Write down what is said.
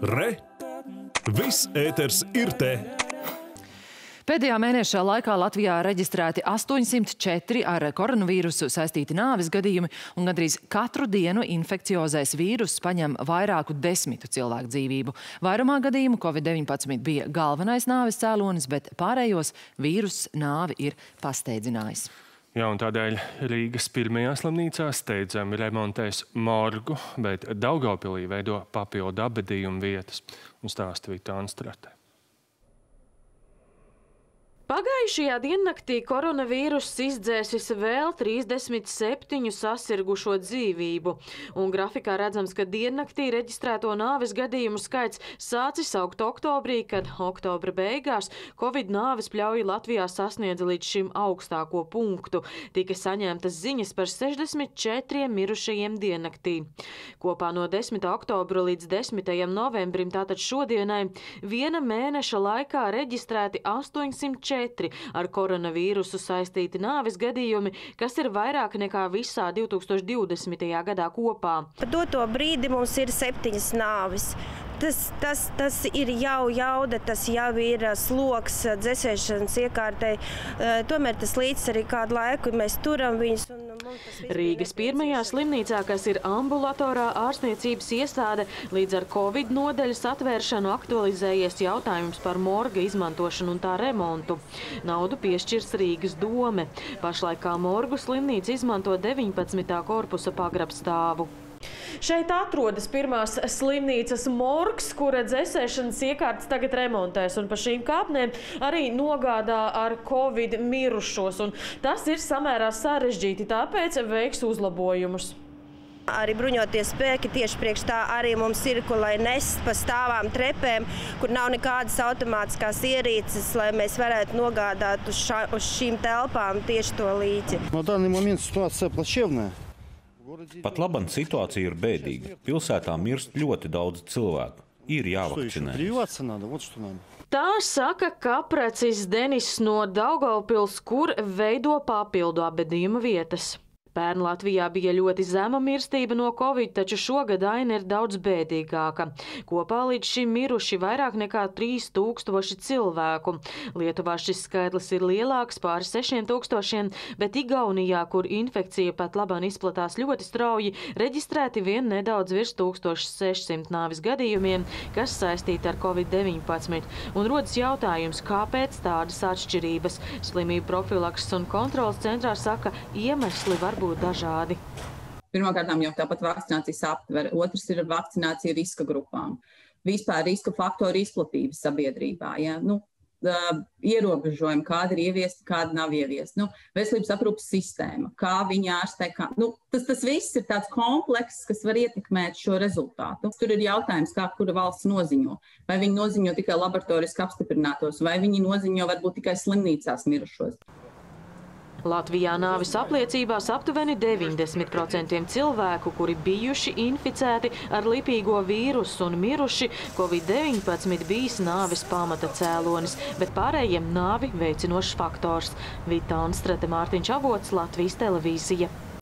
Re! Viss ēters ir te! Pēdējā mēneša laikā Latvijā reģistrēti 804 ar koronavīrusu saistīti nāves gadījumi, un gandrīz katru dienu infekciozais vīruss paņem vairāku desmitu cilvēku dzīvību. Vairumā gadījumu Covid-19 bija galvenais nāves cēlonis, bet pārējos vīruss nāvi ir pasteidzinājis. Jā, un tādēļ Rīgas pirmajā slimnīcā steidzami remontēs morgu, bet Daugavpilī veido papildu apbedījumu vietas, un stāsta Vita Anstrate. Pagājušajā diennaktī koronavīruss izdzēsis vēl 37 sasirgušo dzīvību, un grafikā redzams, ka diennaktī reģistrēto nāves gadījumu skaits sācis augt oktobrī, kad oktobra beigās Covid nāves pļauja Latvijā sasniedza līdz šim augstāko punktu. Tika saņemtas ziņas par 64 mirušajiem diennaktī. Kopā no 10. oktobra līdz 10. novembrim, tātad šodienai, viena mēneša laikā reģistrēti 804 ar koronavīrusu saistīti nāves gadījumi, kas ir vairāk nekā visā 2020. gadā kopā. Pa doto brīdi mums ir 7 nāves. Tas ir jau jauda, tas jau ir sloks dzēsēšanas iekārtai. Tomēr tas līdz arī kādu laiku mēs turam viņus. Rīgas pirmajā slimnīcā, kas ir ambulatorā ārstniecības iestāde, līdz ar Covid nodaļas atvēršanu aktualizējies jautājums par morga izmantošanu un tā remontu. Naudu piešķirs Rīgas dome. Pašlaik kā morgu slimnīca izmanto 19. korpusa pagrabstāvu. Šeit atrodas pirmās slimnīcas morgs, kura dzēsēšanas iekārtas tagad remontēs, un pa šīm kāpnēm arī nogādā ar Covid mirušos. Un tas ir samērā sarežģīti, tāpēc veiks uzlabojumus. Arī bruņotie spēki tieši priekš tā arī mums ir, lai nes pa stāvām trepēm, kur nav nekādas automātiskās ierīces, lai mēs varētu nogādāt uz šīm telpām tieši to līķi. No данный момент ситуация плачевная. Pat labam situācija ir bēdīga. Pilsētā mirst ļoti daudz cilvēku. Ir jāvakcinē. Tā saka kaprecis Denis no Daugavpils, kur veido papildu apbedījuma vietas. Pērn Latvijā bija ļoti zema mirstība no Covid, taču šogad aina ir daudz bēdīgāka. Kopā līdz šim miruši vairāk nekā 3000 cilvēku. Lietuvā šis skaitlis ir lielāks, pāri 6000, bet Igaunijā, kur infekcija pat labāk izplatās ļoti strauji, reģistrēti vien nedaudz virs 1600 nāvis gadījumiem, kas saistīti ar Covid-19. Un rodas jautājums, kāpēc tādas atšķirības? Slimību profilakses un kontrolas centrā saka, iemesli var būt dažādi. Pirmkārt, jau tāpat vakcinācijas aptver. Otrs ir vakcinācija riska grupām. Vispār riska faktoru izplatība sabiedrībā. Ja? Ierobežojumi, kādi ir ieviesti, kādi nav ieviesti. Veselības aprūpes sistēma, kā viņi ārstē. Tas viss ir tāds komplekss, kas var ietekmēt šo rezultātu. Tur ir jautājums, kā kura valsts noziņo. Vai viņi noziņo tikai laboratoriski apstiprinātos, vai viņi noziņo varbūt tikai slimnīcās mirušos. Latvijā nāvis apliecībās aptuveni 90% cilvēku, kuri bijuši inficēti ar lipīgo vīrusu un miruši, Covid-19 bijis nāves pamata cēlonis, bet pārējiem nāvi veicinošs faktors. Vita Anstrate, Mārtiņš Avots, Latvijas televīzija.